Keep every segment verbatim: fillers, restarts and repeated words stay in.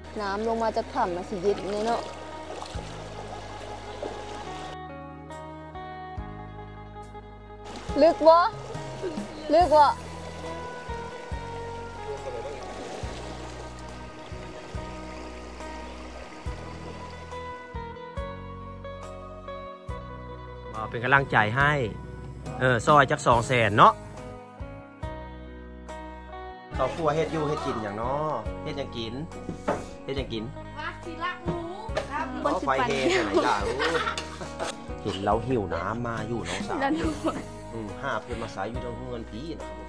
น้ำลงมาจากถ้ำมาสิเย็นเลยเนาะลึกวะลึกวะเป็นกำลังใจให้เออซอยจักสองแสนเนาะต่อครัวเฮ็ดอยู่เฮ็ดกินอย่างเนาะเฮ็ดยังกินเฮ็ดยังกินวัดศิลาหมูเพราะไฟเฮ็ดไหนล่ะเห็นเราหิวน้ำมาอยู่น้องสาวอืมห้าเพื่อนมาสายอยู่ตรงเงินปีนะครับ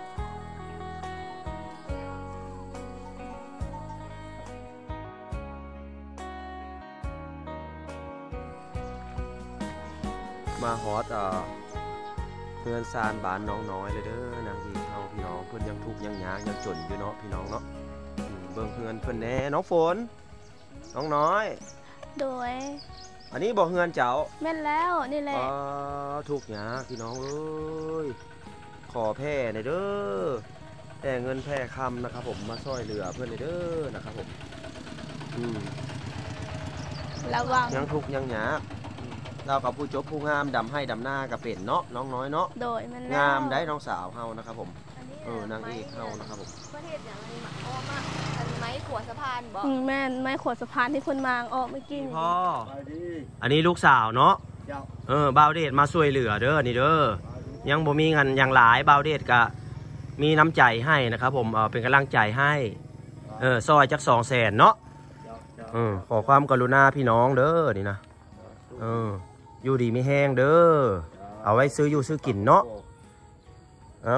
มาฮอตอ่าเพื่อนซานบ้านน้องน้อยเลยเด้อนางดีเฮาพี่น้องเพื่อนยังทุกข์ยังยากยังจนอยู่เนาะพี่น้องเนาะเบิ่งเพื่อนเพื่อนแน่น้องฝนน้องน้อยโดยอันนี้บอกเฮือนเจ้าแม่นแล้วนี่แหละทุกข์ยากพี่น้องเอ้ยขอแพ่ในเด้อแต่เงินแพ่คำนะครับผมมาช่วยเหลือเพื่อนในเด้อนะครับผมอืมระวังยังทุกข์ยังยากเรากับผู้จบผู้งามดำให้ดำหน้ากับเป็ดเนาะน้องน้อยเนาะโดยมันงามได้น้องสาวเฮานะครับผมเออนางเอกเฮานะครับผมประเทศอย่างนี้มาอ้อมากอันไม้ขวดสะพานบอกแม่ไม้ขวดสะพานที่คนมางออกเมื่อกี้พ่ออันนี้ลูกสาวเนาะเออบ่าวเดชมาช่วยเหลือเด้อนี่เด้อยังบ่มีเงินยังหลายบ่าวเดชก็มีน้ำใจให้นะครับผมเออเป็นกำลังใจให้เออซอยจักสองแสนเนาะเออขอความกรุณาพี่น้องเด้อนี่นะเอออยู่ดีไม่แห้งเด้อเอาไว้ซื้ออยู่ซื้อกินเนาะเอา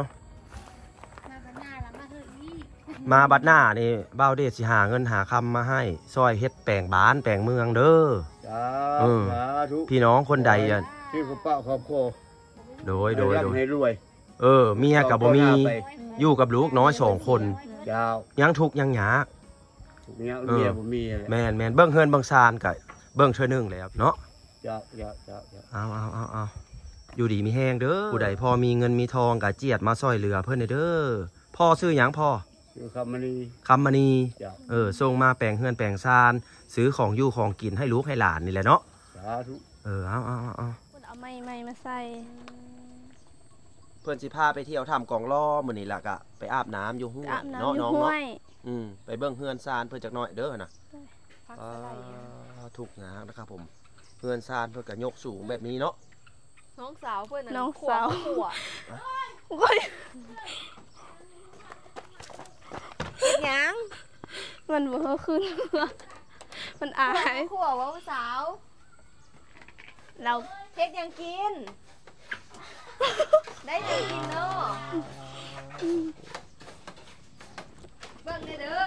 มาบัดหน้านี่บ่าวเดชสิหาเงินหาคำมาให้ซอยเฮ็ดแปลงบ้านแปลงเมืองเด้อเออพี่น้องคนใดอ่ะที่เขาเป้าครอบครัวโดยโดยโดยให้รวยเออเมียกับบ่มีอยู่กับลูกน้อยสองคนยังทุกยังหยากเมียบ่มีแม่นแม่นเบิ้งเฮือนเบิ้งซานกับเบิ้งเทื่อนึงแล้วเนาะเอาเอาเอาเอาอยู่ดีมีแห้งเด้อผู้ใดพอมีเงินมีทองกับเจียดมาซอยเหลือเพื่อนเด้อพ่อซื้อหยังพ่อคำมณีคำมณีเออส่งมาแปลงเฮือนแปลงซานซื้อของอยู่ของกินให้ลูกให้หลานนี่แหละเนาะเออเอาเอาเอาเอาเอาไม้ไม้มาใส่เพื่อนสิพาไปเที่ยวทำกองล้อมื้อนี้ล่ะกะไปอาบน้ำอยู่ห้วยเนาะน้องเนาะอืมไปเบิ่งเฮือนซานเพื่อจักหน่อยเด้อนะทุกงานนะครับผมเพื่อนซานเพื่อกระยกสูงแบบนี้เนาะน้องสาวเพื่อนน้องสาวหัวยังมันเบอขึ้นมันอายหัวว่าสาวเราเฮ็ดยังกินได้ยังกินเนาะเบิ่งได้เด้อ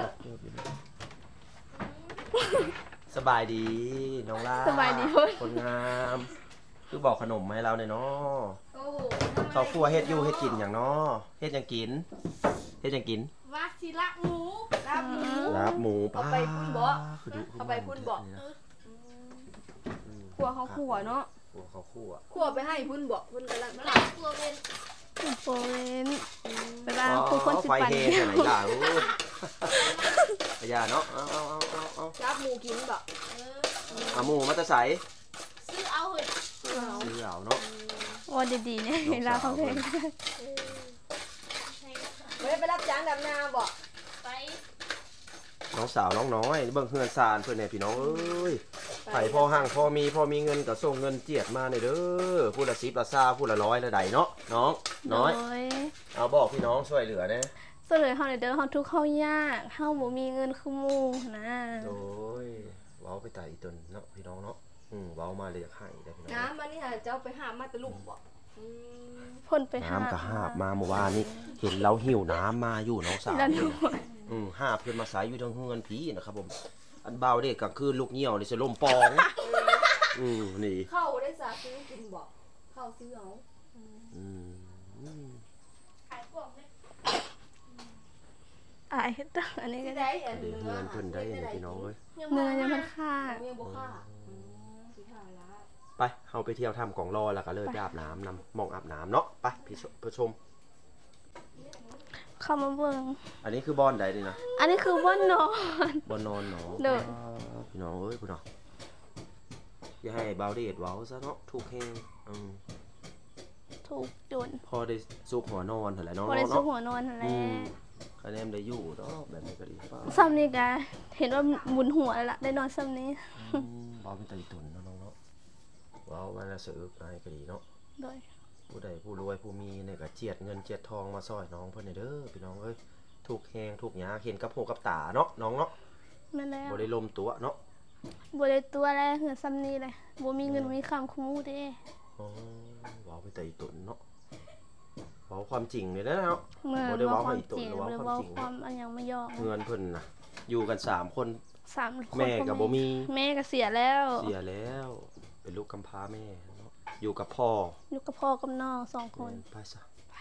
สบายดีน้องล่าสบายดีเพื่อนคนงามคือบอกขนมให้เราเนี่ยเนาะเขาครัวเฮ็ดอยู่เฮ็ดกินอย่างเนาะเฮ็ดยังกินเฮ็ดยังกินวัดศิลาหมูลาบหมูลาบหมูป้าเอาไปพุ่นบ่เอาไปพุ่นบ่ขัวเขาขัวเนาะขัวเขาขัวขัวไปให้พุ่นบ่พุ่นกำลังหลับขัวเป็นขัวเป็นเวลาผู้คนสิปันเนี่ยไหนล่ะอย่าเนาะเอาเอาเอาเอาลาบหมูกินบ่เอาหมูมาจะใส่ซื้อเอาเหรอซื้อเอาเนาะว่าดีๆเนี่ยเวลาเขาเพลงไม่ได้ไปรับจ้างดำนาบ่ไปน้องสาวน้องน้อยเบิ่งเฮือนซานเพื่อนเนี่ยพี่น้องเอ้ยไผ่พ่อห่างพ่อมีพ่อมีเงินกับส่งเงินเจียดมาเนี่ยเด้อผู้ละสิบละซาผู้ละร้อยละใดเนาะน้องน้อยเอาบอกพี่น้องช่วยเหลือนะช่วยเหลือเขาเด้อเขาทุกข์เขายากเขาบ่มีเงินคือหมู่นะโอ้ยว้าวไปไต่อีตนเนาะพี่น้องเนาะอืมว้าวมาเลยอยากให้ได้พี่น้องน้ำมันนี่ค่ะเจ้าไปหามาตะลุมบ่พ่นไปหาน้ำกระหาบมาเมื่อวานนี้เห็นเราหิวน้ำมาอยู่น้องสาวอืมห้าเพื่อนมาสายอยู่ตรงเงินผีนะครับผมอันเบาเด็กกลางคืนลูกเหี่ยวเลยจะล่มปองอืมนี่เข้าได้สาซื้อกินบ่เข้าซื้อเอาอืมขายพวกเนี่ยอายตั้งอันนี้ก็ได้เงินเพื่อนได้พี่น้องเลยเนื้อยังมันค่าไปเอาไปเที่ยวทำกองรอแล้วก็เลยไปอาบน้ำนำมองอาบน้ำเนาะไปพี่ผู้ชมเข้ามาเบิ่งอันนี้คือบอนใดนี่นะอันนี้คือว่านอนบอนนอนเนาะเด้อพี่น้องเอ้ยพี่น้องอย่าให้เบาเดดเว้าซะเนาะถูกแฮงอืมถูกจนพอได้ซุกหัวนอนเท่าไหร่เนาะบ่ได้สู้เนาะหัวนอนนั่นแหละอืมคะแนนได้อยู่เนาะแบบนี้ก็ดีป่ะซ้ำนี่กะเห็นว่าหมุนหัวแล้วล่ะได้นอนซ้ำนี้อืมเบาเป็นไตตุนเนาะน้องเนาะเว้ามาแล้วเสือกอะไรก็ดีเนาะโดยผู้ใดผู้รวยผู้มีเนี่ยก็เจียดเงินเจียดทองมาซอยน้องเพิ่นนี่เด้อพี่น้องเอ้ยถูกแฮงถูกหยาเห็นกับหูกับตาเนาะน้องเนาะแม่นแล้วบ่ได้ลมตัวเนาะบ่ได้ตัวแล้วเหือซ้ำนี้เลยบ่มีเงินบ่มีคำคุมูเด้อ๋อเว้าเป็นไตตุนเนาะเว้าความจริงเลยนะเนาะเมื่อบ่ได้เว้าเว้าควาให้มตุจนริงหรือเว้าหรือความเว้าจริงความอันยังไม่ยอมเงินเพิ่นน่ะอยู่กันสามคนสามคนแม่ก็บ่มีแม่ก็เสียแล้วเสียแล้วเป็นลูกกำพร้าแม่เนาะอยู่กับพ่ออยู่กับพ่อกับน้องสองคนไปซะ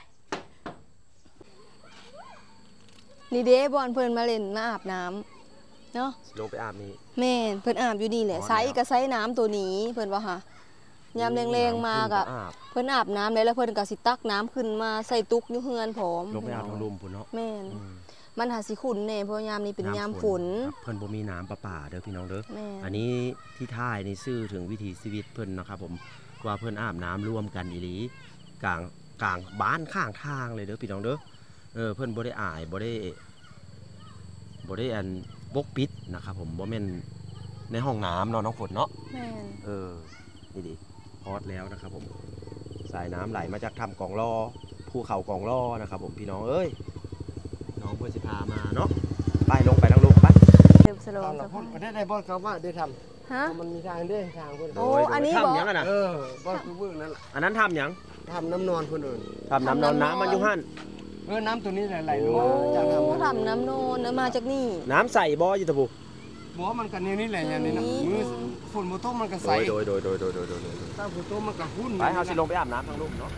นี่เด้บอนเพิ่นมาเล่นมาอาบน้ำเนาะสิลงไปอาบนี่แม่นเพิ่นอาบอยู่นี่แหละอ๋อไซส์ก็ไซส์น้ำตัวนี้เพิ่นว่าค่ะยามแรงๆมากะอาบเพิ่นอาบน้ำแล้วแล้วเพิ่นก็สิตักน้ำขึ้นมาใส่ตุกอยู่เฮือนพร้อมลงไปอาบทางลุมพุ่นเนาะแม่นอืมมันหาสิขุ่นแน่เพราะยามนี้เป็นยามฝนครับเพิ่นบ่มีน้ำประปาเด้อพี่น้องเด้อแม่อันนี้ที่ท่ายนี่ซื่อถึงวิถีชีวิตเพิ่นนะครับผมว่าเพิ่นอาบน้ำร่วมกันอีหลีกลางกลางบ้านข้างทางเลยเด้อพี่น้องเด้อเออเพิ่นบ่ได้อายบ่ได้บ่ได้อันปกปิดนะครับผมบ่แม่นในห้องน้ำเนาะน้องฝนเนาะแม่นเออนี่ดิพอดแล้วนะครับผมสายน้ำไหลมาจากถ้ำกองล่อภูเขากองล่อนะครับผมพี่น้องเอ้ยน้องเพื่อนสิพามาเนาะไปลงไปทางลงไปเริ่มสโลตอนว์เราพ่นก็ได้ได้บอลเขาว่าได้ทำฮะมันมีทางเด้ทางคนโอ้อันนี้โดยบ่ทำหยังอะนะเออบอลคือเบื้องนั้นอันนั้นทำหยังทำน้ำนอนคนอื่นทำน้ำนอนน้ำมันอยู่หั่นเออน้ำตัวนี้ไหลลงโอ้มาจากทำทำน้ำโนนแล้วมาจากนี่น้ำใส่บ่อยู่ตะบุบอกว่ามันกันนี่นี่แหละอย่างนี้นะมือฝนโมโต้มันก็โดใสยโดยโดยโดยโดยโดยโดยโดยถ้าฝนโต้มันก็หุ้นไปเฮาสิลงไปอาบน้ำทางลุ่มเนาะ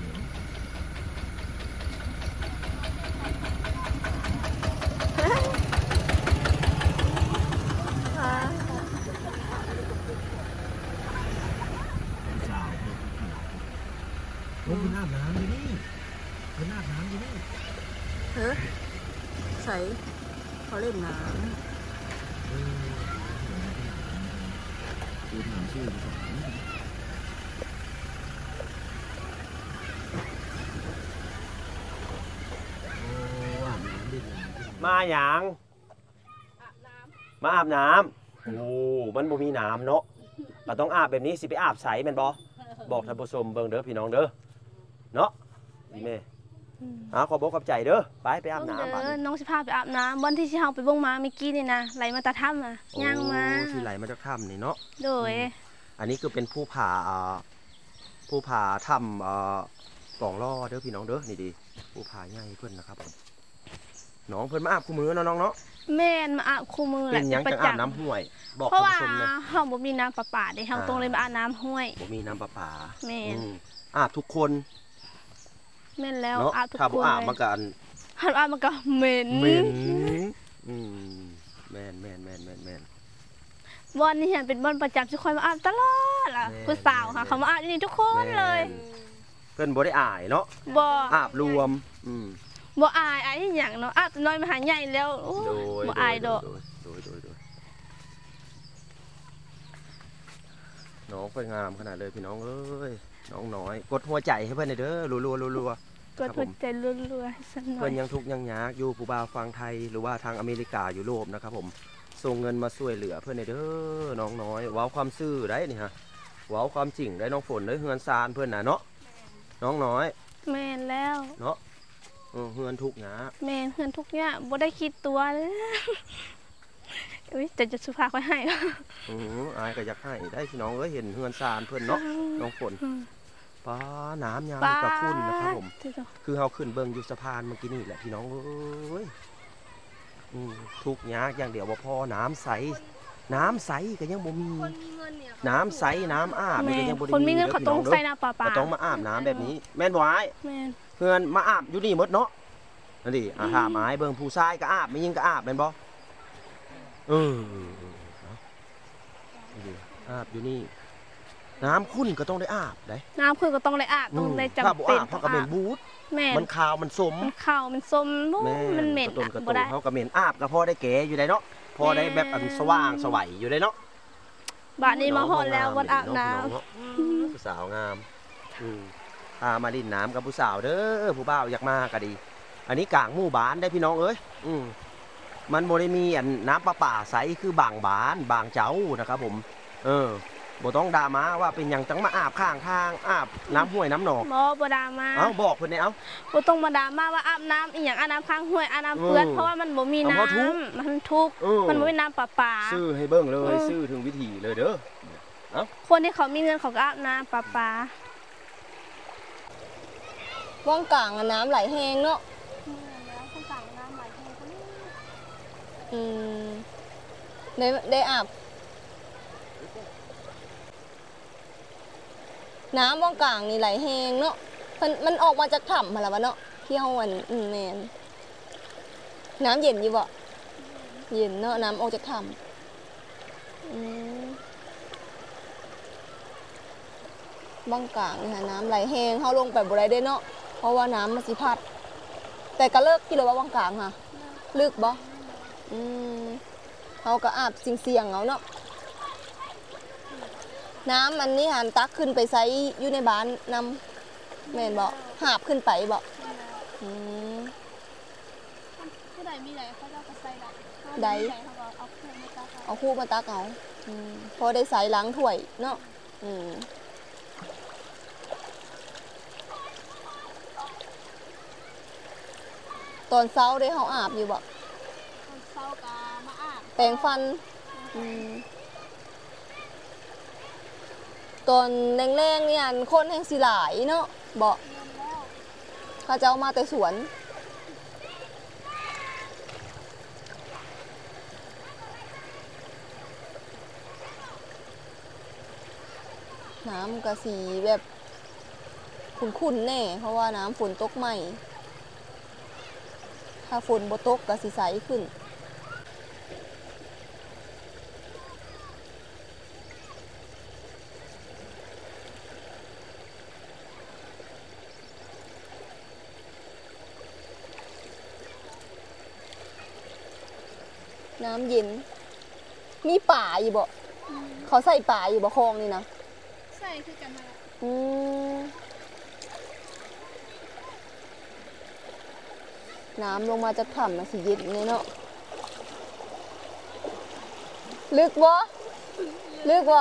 ลงไปอาบน้ำอยู่นี่ไปอาบน้ำอยู่นี่เฮ้ใส่เขาเล่นน้ดูถามชื่อดูก่อนมาหยังมาอาบน้ำโอ้มันบ่มีน้ำเนาะเราต้องอาบแบบนี้สิไปอาบใสแม่นบ่บอกท่านผู้ชมเบิ่งเด้อพี่น้องเด้อเนาะนี่แม่อ่าขอบอกขอบใจเด้อไปไปอาบเบิ่งน้ำบัดเด้อนี้น้องสิพาไปอาบน้ำบ่อนที่สิเฮาไปเบิ่งมาเมื่อกี้นี่นะไหลมาตาถ้ำน่ะย่างมาโอ้ที่ไหลมาจากถ้ำนี่เนาะโดยอันนี้คือเป็นผู้ผ่าอ่าผู้ผ่าทำอ่ากล่องล่อเด้อพี่น้องเด้อนี่ดีผู้ผ่าใหญ่เพิ่นนะครับผมน้องเพิ่นมาอาบคู่มือเนาะน้องเนาะแม่นมาอาบคู่มือแหเป็ละนหยังประจังอาบจำน้ำห้วย บอกเพราะท่านว่าผู้ชมเลยเฮาบ่มีน้ำประปาเด้เฮาอ่าต้องเลยมาอาบน้ำห้วยบ่มีน้ำประปาแม่นอืมอาบทุกคนแม่นแล้วเนาะอาบทุกถ้าคบ่นอาบเลยมันก็อันหันอาบมันก็เหม็นเหม็นอืมแม่นแม่นแม่นแม่นแม่นบ่อนนี่เห็นเป็นบ่อนประจำสิคอยมาอาบตลอดล่ะแม่นผู้สาวค่ะแม่นเขามาอาบที่นี่ทุกคนเลยแม่นเพิ่นบ่ได้อายเนาะบ่อาบรวมอืมบ่อายอายอีหยังเนาะอาบน้อยมาหาใหญ่แล้วโอ้โดยบ่อายดอกโดยโดยโดยน้องเพิ่นงามขนาดเลยพี่น้องเอ้ยน้องน้อยกดหัวใจให้เพิ่นหน่อยเด้อรัวๆรัวๆกดหัวใจรัวๆให้สักหน่อเพิ่ยนยังทุกข์ยังยากอยู่ผู้บ่าวฟังไทยหรือว่าทางอเมริกายุโรปนะครับผมส่งเงินมาช่วยเหลือเพื่อนหน่อยเด้อน้องน้อยเว้าความซื่อได้นี่ฮะเว้าความจริงได้น้องฝนได้เฮือนซานเพื่อนน่ะเนาะน้องน้อยแม่นแล้วเนาะเออเฮือนทุกข์ยากแม่นเพื่อนทุกอย่างบ่ได้คิดตัวเลยอุ้ยแต่จะสุภาพค่อยให้อืออายก็อยากให้ได้พี่น้องเอ้ยเห็นเฮือนซานเพื่อนเนาะน้องฝนป้าน้ำยามกระคุ้นนะครับผมคือเฮาขึ้นเบิ่งอยู่สะพานเมื่อกี้นี่แหละพี่น้องเอ้ยอืมทุกข์ยากอย่างเดียวบ่พอน้ำใสน้ำใสก็ยังบ่มีคนมีเงินเนี่ยน้ำใสน้ำอาบแม่นี่ก็นยังบ่ได้คนมีเงินเขาต้องใส่ด้น้ำประปาก็ต้องมาอาบน้ำแบบนี้ แม่นบ่อ้ายแม่นเพื่อนมาอาบอยู่นี่หมดเนาะนั่นดิอาถามอ้ายเบิ่งผู้ชายก็อาบไม่ยิงก็อาบแม่นบ่เออเอานี่ดิอาบอยู่นี่ น้ำขุ่นก็ต้องได้อาบได้น้ำเพื่อนก็ต้องได้อาบต้องได้จำถ้าบ่เป็นอาบเขาก็เป็นบูดแม่นมันขาวมันสมมันขาวมันส้มโอ้แม่มันเหม็นกระตุนกระบ่ตุนได้เขาก็เหม็นอาบก็พอได้เก๋อยู่ได้เนาะพอได้แบบอันสว่างสวัยอยู่ได้เนาะบ้านนี้มาฮอดแล้วบ่อาบน้ำเนาะผู้สาวงามอืมพามาดินน้ำกับผู้สาวเด้อผู้บ่าวอยากมาก็ดี อันนี้กลางหมู่บ้านได้พี่น้องเอ้ยอืมมันบ่ได้มีอันน้ำประป่าใสคือบางบ้านบางเจ้านะครับผมเออบ่ต้องด่ามาว่าเป็นหยังจังมาอาบข้างทางอาบน้ำห้วยน้ำหนองบ่บ่ดราม่าเอ้าบอกเพิ่นได้เอ้าบ่ต้องมาดราม่าว่าอาบน้ำอีหยังอาบน้ำข้างห้วยอาบน้ำเปื้อนอืมเพราะว่ามันบ่มีเอาน้เพราะทุกข์ำมันทุกข์เออมันบ่มีน้ำประปาซื้อให้เบิ่งเลเอย อซื้อถึงวิธีเลยเด้อคนที่เขามีเงินเขาก็อาบน้ำประปาว่างกลางอะน้ำไหลแห้งเนาะอืมได้ได้อาบน้ำว่างกลางนี่ไหลแห้งเนาะมันมันออกมาจากถ้ำมาแล้ววะเนาะที่เฮาอันอืมแม่นน้ำเย็นอยู่บ่เย็นเนาะน้ำออกจากถ้ำอืมว่างกลางนี่ค่ะน้ำไหลแห้งเฮาลงไปบ่ได้เด้เนาะเพราะว่าน้ำมันสิพัด แต่ก็เลิกกี่เลยว่าว่างกลางค่ะลึกบ่อืมเขาก็อาบเสียงๆเอาเนาะน้ำอันนี้หันตักขึ้นไปใส่อยู่ในบ้านนำแม่นบ่หาบขึ้นไปบ่อืมผู้ใดมีไหนเขาจะเอาไปใส่ได้ใดเขาก็เอาเครื่องมาตักเอาเอาคู่มาตักเอาอืมพอได้ใส่ล้างถ้วยเนาะอืมตอนเช้าได้เฮาอาบอยู่บ่ตอนเช้ากามาอาบแปรงฟันอืมตอนแรงๆเนี่ยคนแห่งสิหลายเนาะบ่เงินแล้วเขาจะเอามาแต่สวนน้ำกะสีแบบขุ่นๆแน่เพราะว่าน้ำฝนตกใหม่ถ้าฝนบ่ตกกะสีใสขึ้นน้ำเย็นมีป่าอยู่บ่เขาใส่ป่าอยู่บ่คลองนี่นะใส่คือกันมาละอืมน้ำลงมาจากถ้ำนะสิเย็นเลยเนาะลึกบ่ลึกบ่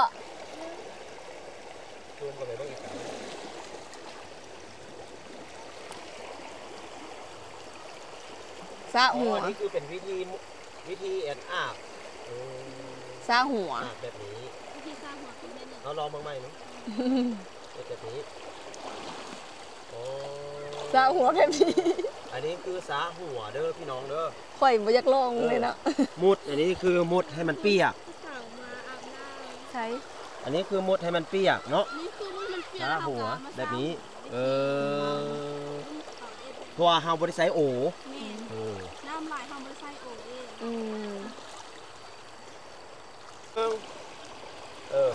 สะหัวอันนี้คือเป็นวิธีวิธีแอนอาบสะหัวอาบแบบนี้วิธีสร้างหัวเป็นแบบนี้เราลองบ้างไหมเนาะแบบนี้โอ้สะหัวแบบนี้อันนี้คือสาหัวเด้อพี่น้องเด้อข่อยบ่อยากลองเลยเนาะมุดอันนี้คือมุดให้มันเปียกผู้สาวมาอาบน้ใช่อันนี้คือมุดให้มันเปียกเนาะำนี่คือมันเปลี่ยนสาหัวเอากามาแบบนี้ เออเอาเองเพราะว่าเฮาบ่ได้ใส่โอนี่เออน้ำลายทำบริษัทโอเองอืมเออ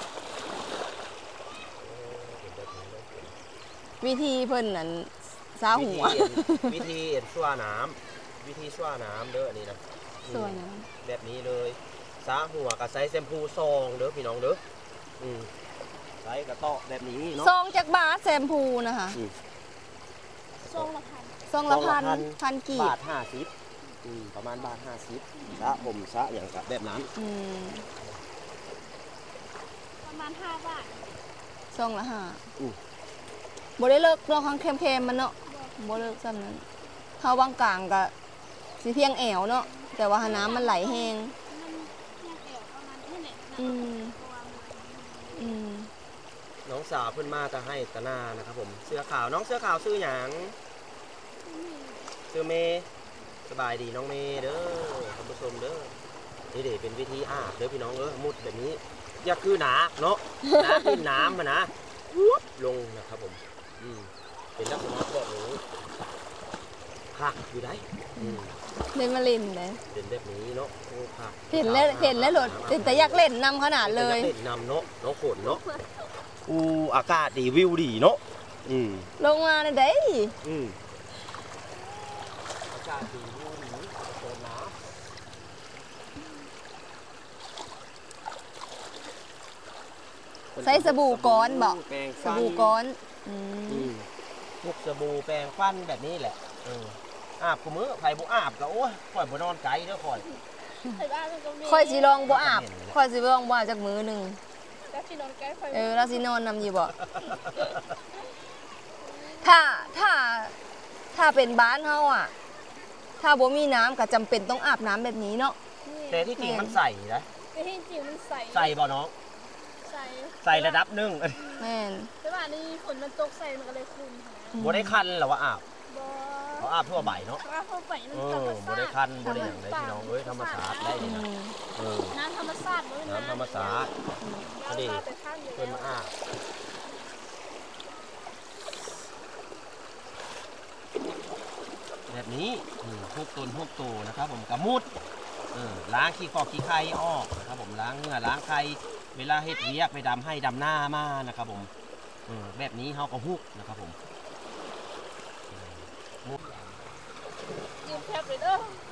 วิธีเพิ่นนั่นสะหัววิธีเอ็นสั่วน้ำวิธีสั่วน้ำเด้ออันนี้นะส่วนนะแบบนี้เลยสาหัวกับใส่แชมพูซองเด้อพี่น้องเด้ออืมใส่กระเตาะแบบนี้เนาะซองจากบาทแชมพูนะคะอืมทรงละพันซองละพันซองละพันพันกีบาบทห้าสิบอืมประมาณบาทห้าสิบสะผมสะอย่างกับแบบนั้นอืมประมาณห้าบาทซองละห้าอืมบ่ได้เลิกเนาะข้างเค็มๆมันเนาะบ่เลิกซ้ำนั้นเฮาบางกลางก็สิเพียงแอวเนาะแต่ว่าหาน้ำมันไหลแห้งมันแค่แอวประมาณนี้แหละอืมเพราะว่ามันอืมน้องสาวเพิ่นมาจะให้ตะนานะครับผมเสื้อขาวน้องเสื้อขาวซื้อหยังซื้อเมย์สบายดีน้องเมย์เด้อท่านผู้ชมเด้อนี่เดี๋ยวเป็นวิธีอาบเด้อพี่น้องเด้อมุดแบบนี้อย่าคือหนาเนาะหนาขึ้นน้ำมานะลงนะครับผมอืมเป็นลักษณะแบบนี้คักอยู่ได้อืมได้มาเล่นเลยเป็นแบบนี้เนาะโอ้คักเห็นแล้วเห็นแล้วโหลดแต่อยากเล่นนำขนาดเลยเล่นนำเนาะน้องฝนเนาะอูอากาศดีวิวดีเนาะอืมลงมาในเด้อืมอากาศดีด้วยนี่โซนน้ำใส่สบู่ก้อนบ่แปรงสฟันบู่ก้อนอืมอืมพวกสบู่แปรงฟันแบบนี้แหละเอออาบกูมือไผ่บุอาบก็โอ้ยข่อยบ่นอนไกลเด้อข่อยไอ้บ้านมันก็มีค่อยสิลองบ่อาบค่อยสิลองบ่อาบจากมือหนึงแล้วที่นอนใกล้ไฟเออแล้วสินอนนำอยู่บ่ ถ้าถ้าถ้าเป็นบ้านเฮาอ่ะ ถ้าบ่มีน้ำก็จำเป็นต้องอาบน้ำแบบนี้เนาะแต่ที่จริงมันใส่นะแต่ที่จริงมันใสใส่บ่น้องใสใส่ระดับหนึงแม่นแต่ว่านี่ฝนมันตกใส่มันก็เลยคุ้นค่ะบ่ได้คันหรอว่าอาบบ่เขาอาบทั่วใบเนาะว่าเข้าไปมันเอธรอรมบ่ชาได้ติคันบ่ได้อย่างไรพี่น้องเอ้ยธรรมชาติได้อืนี่นะมเออน้ำธรรมชาติเลยน้ำธรรมชาติเราพาไปข้างอยู่เพิ่นแล้วมาอาบแบบนี้อืมทุกตนทุกตัวนะครับผมกระมุดเออล้างขี้คอกขี้ไข่ออกนะครับผมล้างเนื้อล้างไข่เวลาเฮ็ดเวียกไปดำให้ดำหน้ามานะครับผมเออแบบนี้เฮาก็ฮุกนะครับผมมุดยืมแคบเลยเด้อ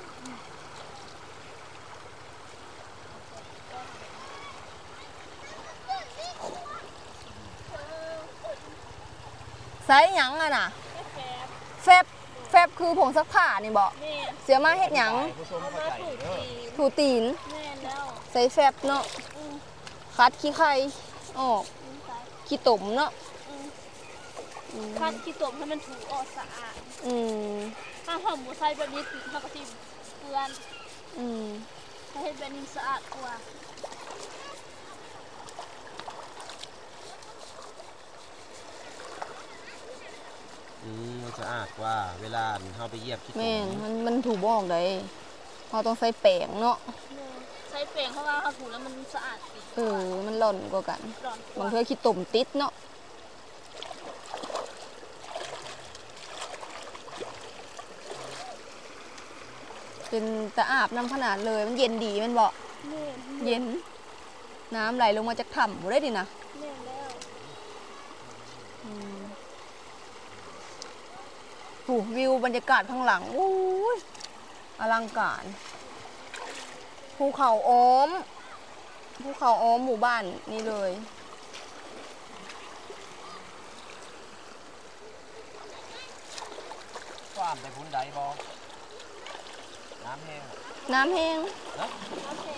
ใส่หยังอ่ะน่ะแคบแฟบแฟบคือผงซักผ้านี่บ่แม่เสียมาเฮ็ดหยังผู้ชมเอาเข้ามาใจถูกเด้อทีถูตีนแม่แล้วใส่แฟบเนาะคัดขี้ไข่ออกยืมไปขี้ตมเนาะ อืมคันขี้ตมให้มันถูออกสะอาดอืมถ้าหอมหมูไทยแบบนี้ติดเท่ากับที่เปื้อนอืมถ้าเห็นแบบนี้สะอาดกว่าอืมมันสะอาดกว่าเวลาเฮาไปเยียบขี้แม่นตุ่มมันมันถูบ่ออกได้เราต้องใส่แป้งเนาะแม่ใช้แป้งเพราะว่าเขาถูแล้วมันสะอาดดีเออ มันหล่อนกว่ากันร้อนกบาว่างเทื่อขี้ตมติดเนาะ เป็นตะอาบน้ำขนาดเลย มันเย็นดีแมันบอกแม่เย็น น้ำไหลลงมาจากถ้ำบ่ได้ดินะแม่แล้วอืมโหวิวบรรยากาศข้างหลังโอ้ยอลังการภูเขาอ้อมภูเขาอ้อมหมู่บ้านนี่เลยความไปพุ่นใดบ่น้ำแห้งน้ำแห้งนะโอเค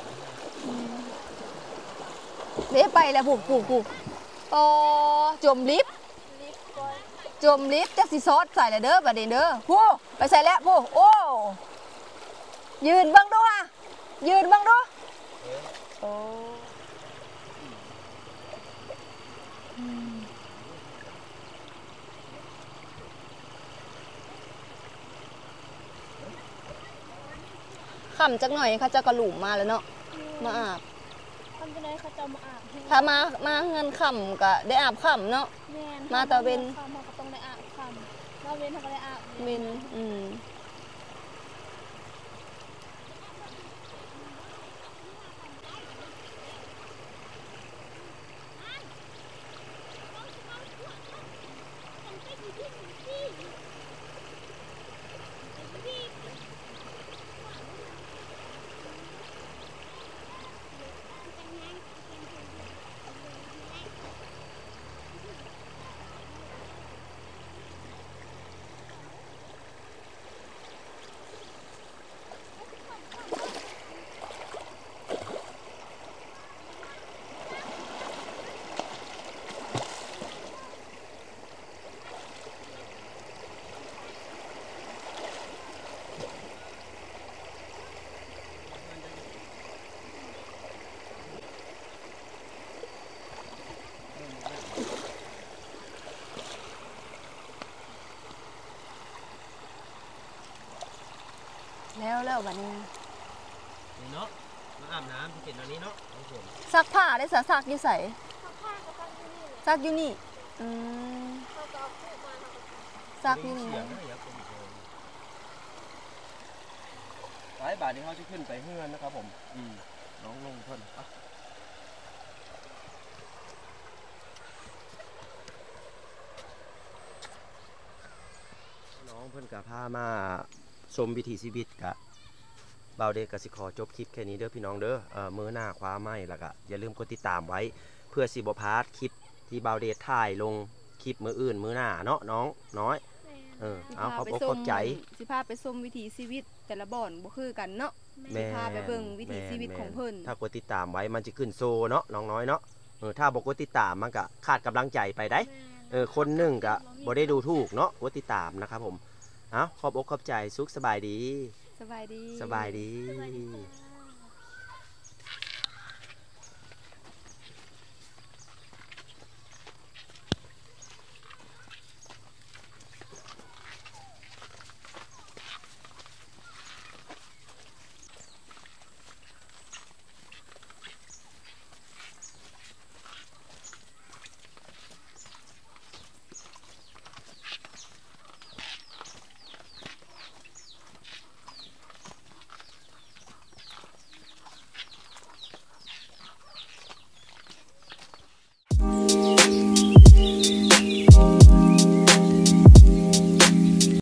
เละไปแล้วผูกผูกผูกต่อจมลิฟต์ลิฟต์ก่อนจมลิฟต์จะสิซอสใส่เลยเด้อบัดนี้เด้อผู้ไปใส่แล้วผู้โอ้ยืนเบังดูอ่ะยืนเบังดูโอ้ค่ำจักหน่อยเขาจะกระหลุมมาแล้วเนาะมาอาบทำเป็นไรเขาจะมาอาบให้ถ้ามามาเงินค่ำก็ได้อาบค่ำเนาะแม่มาตะเวนข้ามมาก็ต้องได้อาบคำมาเวนทำอะไรอาบเมนอืมแล้วแล้วบัดนี้นี่เนาะมาอาบน้ำที่เห็นตอนนี้เนาะทุกคนซักผ้าได้สะซักอยู่ใส่ผ้าก็ต้องที่นี่แหละซักอยู่นี่อืมเขาก็เอาคู่มาเขาก็ซักอยู่นี่เสียงนะอย่าเป็นโจรหลายบาทนี้เขาจะขึ้นไปเฮือนนะครับผมอืมน้องลงเพิ่นอ่ะองเพิ่นกะพามาชมวิถีชีวิตกะบ่าวเดชกสิขอจบคลิปแค่นี้เด้อพี่น้องเด้อเอ่อมื้อหน้าคว้าไม้แล้วก็อย่าลืมกดติดตามไว้เพื่อสิบ่พลาดคลิปที่บ่าวเดชถ่ายลงคลิปมื้ออื่นมื้อหน้าเนาะน้องน้อยเออเอาขอบอกขอบใจสิพาไปชมวิถีชีวิตแต่ละบ่อนบ่คือกันเนาะแม่พาไปเบิ่งวิถีชีวิตของเพิ่นถ้ากดติดตามไว้มันจะขึ้นโซเนาะน้องน้อยเนาะเออถ้าบ่กดติดตามมันก็ขาดกำลังใจไปได้เออคนหนึงก็บ่ได้ดูถูกเนาะกดติดตามนะครับผมเอาขอบอกขอบใจสุขสบายดีสบายดีสบายดีสวัสดีค่ะ